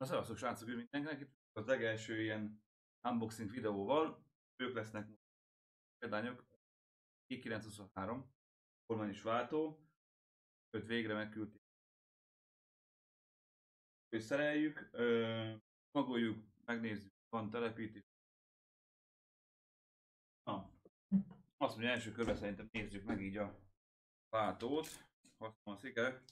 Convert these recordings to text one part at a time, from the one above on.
Szevasztok srácok, mindenkinek! Az legelső ilyen unboxing videóval ők lesznek példányok. i923 kormányos váltó, őt végre megküldték. Szereljük, magoljuk, megnézzük, van telepítés. Azt mondja, első körben szerintem nézzük meg így a váltót. Használom a székek.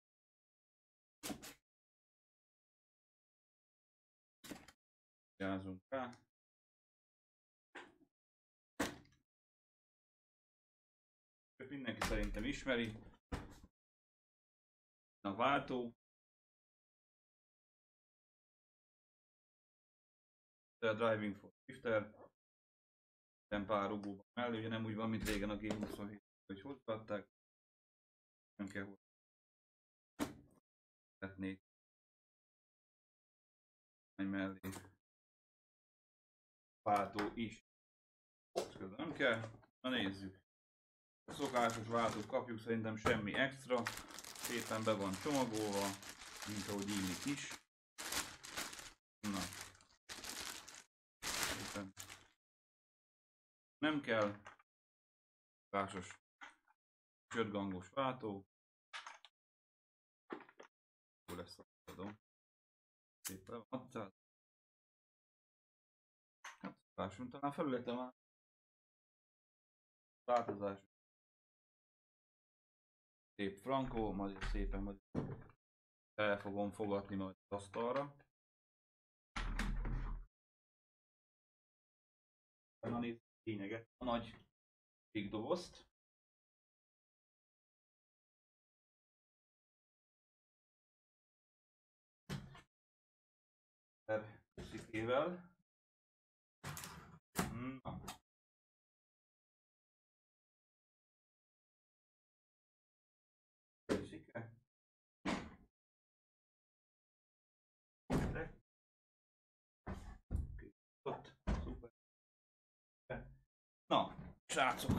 Jázunk rá. Mindenki szerintem ismeri. A váltó. A Driving for Shifter. Pár rugóban mellé, ugye nem úgy van, mint régen a G27, hogy hozzáadták. Nem kell hozzáadni mellé. Váltó is. Közben nem kell. Na nézzük. A szokásos váltót kapjuk, szerintem semmi extra. Szépen be van csomagolva, mint ahogy illik is. Na. Szépen. Nem kell. Szokásos csörgangos váltó. Jó lesz a adom. Szépen adtál. Hát szokásos, talán felületem már. Változás. Szép frankó, majd szépen majd el fogom fogadni majd az asztalra. Na nézd lényeget, a nagy dobozt. Szikével. Na. Szike. Ott. Szuper. Na, srácok.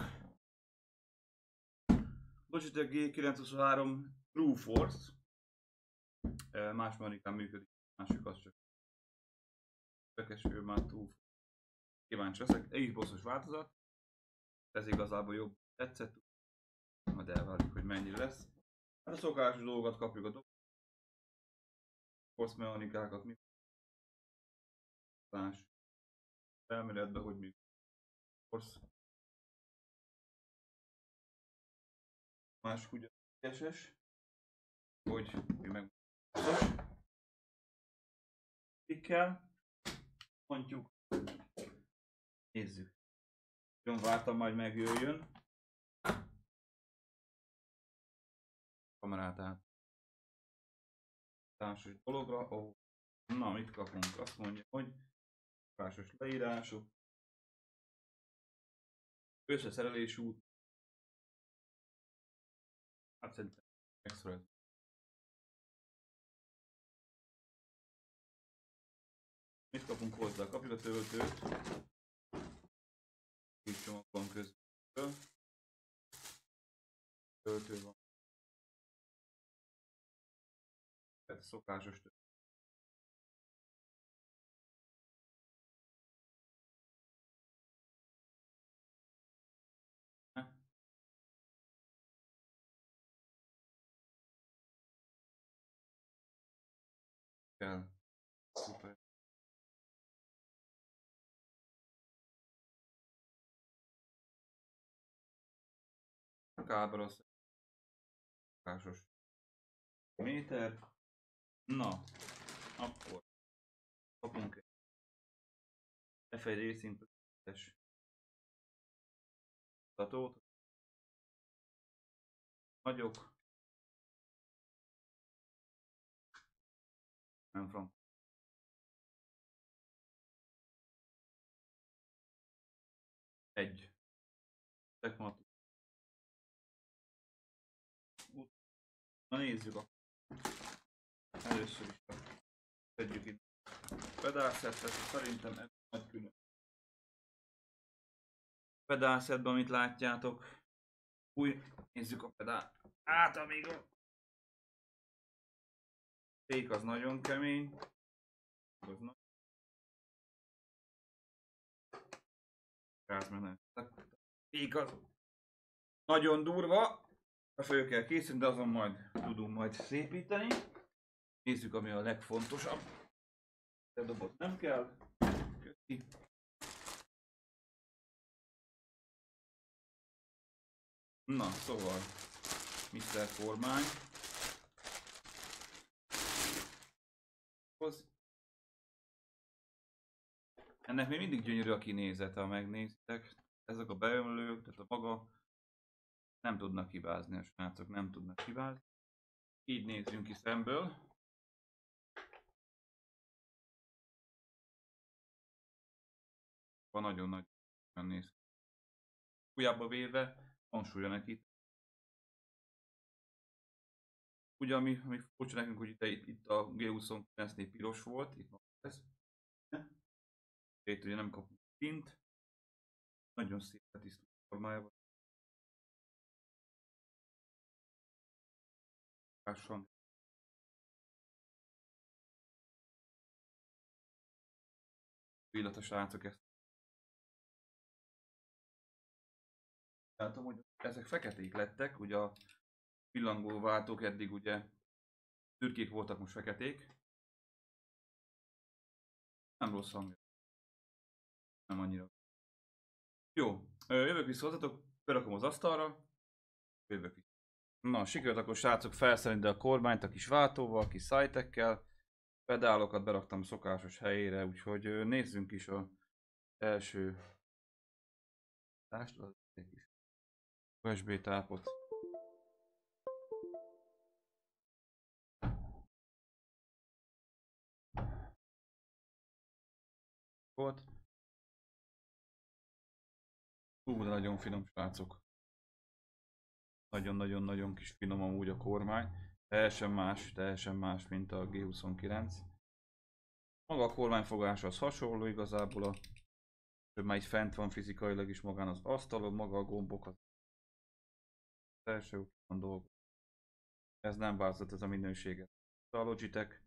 Logitech G923 True Force. Más mechanikán működik, másik az csak tökeső, már túl kíváncsi leszek. Egy bosszos változat. Ez igazából jobb tetszett. Majd elvárjuk, hogy mennyire lesz. Hát a szokásos dolgokat kapjuk a Force mechanikákat, mi más elméletben, hogy működik. Force. Másik ugye SS, hogy meg kell. Mondjuk, nézzük. Nagyon vártam, majd megjöjjön. Kamerát át. Társas dologra. Oh. Na, mit kapunk? Azt mondja, hogy társas leírások. Összeszerelés út. Hát szerintem extra. Mit kapunk hozzá? Kapjuk a töltőt. Itt csomagban közben. Töltő van. Tehát szokásos töltő. Kell. Szuper. A kábel az szokásos méter. Na, akkor kapunk egy F1 Racing es mutatót. Nagyok. Nem frank. Egy. Tekmat. Na nézzük a először is tegyük itt pedálszettet, szerintem ez nagy külön. Pedálszettben, amit látjátok, új, nézzük a pedál. Amíg a fék az nagyon kemény, Igaz. Nagyon durva. Föl kell készülni, de azon majd tudunk majd szépíteni. Nézzük, ami a legfontosabb. A dobot nem kell. Köszi. Na, szóval Mr. Kormány. Ennek még mindig gyönyörű a kinézete, ha megnézitek. Ezek a beömlők, tehát a maga nem tudnak hibázni, a srácok nem tudnak hibázni. Így nézzünk ki szemből. Van nagyon nagy néz ki. Újába véve, van súlya neki. Ugye, ami furcsa nekünk, hogy itt a G29-nél piros volt, itt van ez. Itt ugye nem kapunk kint. Nagyon szép a tisztult formájában. Lassan. Illatos srácok ezt. Látom, hogy ezek feketék lettek, ugye a pillangóváltók eddig ugye szürkék voltak, most feketék. Nem rossz hangja. Nem annyira. Jó, jövök vissza hozzatok, berakom az asztalra, jövök vissza. Na, sikerült akkor srácok felszerelni a kormányt a kis váltóval, a kis szájtekkel. Pedálokat beraktam szokásos helyére, úgyhogy nézzünk is az első USB tápot. Volt. De nagyon finom srácok. Nagyon-nagyon-nagyon kis finom amúgy a kormány. Teljesen más, mint a G29. Maga a kormányfogása az hasonló igazából, hogy már itt fent van fizikailag is magán az asztalon, maga a gombokat. Első dolog. Ez nem változott, ez a minőséget. A Logitech.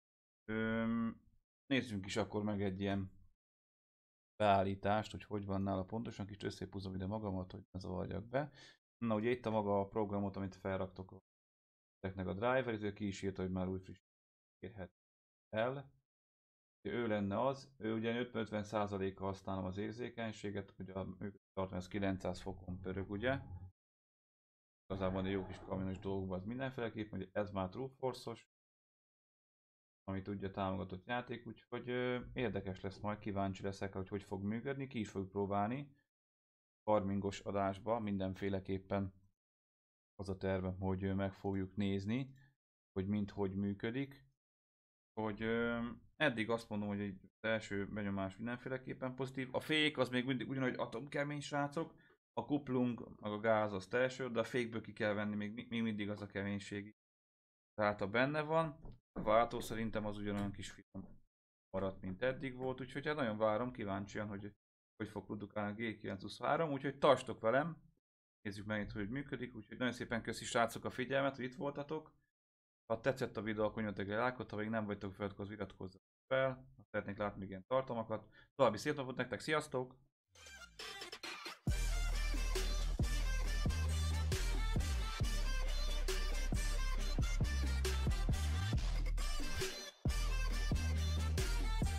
Nézzünk is akkor meg egy ilyen beállítást, hogy van nála pontosan, kicsit összépúzom ide magamat, hogy ne zavarjak be. Na ugye itt a maga a programot, amit felraktok a driver, ezért ki is írta, hogy már új friss érhet el. Ő lenne az, ő ugye 50-50%-kal használom az érzékenységet, ugye ők tartom, ez 900 fokon pörög, ugye. Igazából egy jó kis kamionos dolgokban az mindenféleképp, hogy ez már True Force-os, ami tudja támogatott játék, úgyhogy érdekes lesz, majd kíváncsi leszek, hogy fog működni, ki is fogjuk próbálni. Farmingos adásba mindenféleképpen az a tervem, hogy meg fogjuk nézni, hogy hogy működik. Hogy eddig azt mondom, hogy egy első benyomás mindenféleképpen pozitív. A fék az még mindig ugyanúgy atomkemény srácok, a kuplung, meg a gáz az teljesen, de a fékből ki kell venni még mindig az a keménység. Tehát ha benne van, a váltó szerintem az ugyanolyan kis finom maradt, mint eddig volt, úgyhogy hát nagyon várom, kíváncsian, hogy fog produkálni a G923, úgyhogy tartsatok velem, nézzük meg itt, hogy működik, úgyhogy nagyon szépen köszi srácok a figyelmet, hogy itt voltatok. Ha tetszett a videó, akkor nyomjatok egy lájkot, ha még nem vagytok fel, akkor iratkozzatok fel, ha szeretnék látni még ilyen tartalmakat. További szép napot nektek, sziasztok!